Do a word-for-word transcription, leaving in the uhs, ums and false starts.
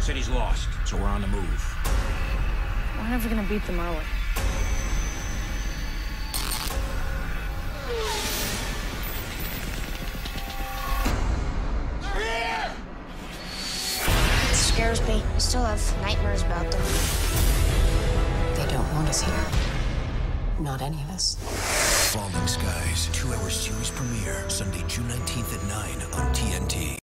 city's lost, so we're on the move. We're never gonna beat them, are we? It scares me. I still have nightmares about them. They don't want us here. Not any of us. Falling Skies, two-hour series premiere, Sunday, June nineteenth at nine on T N T.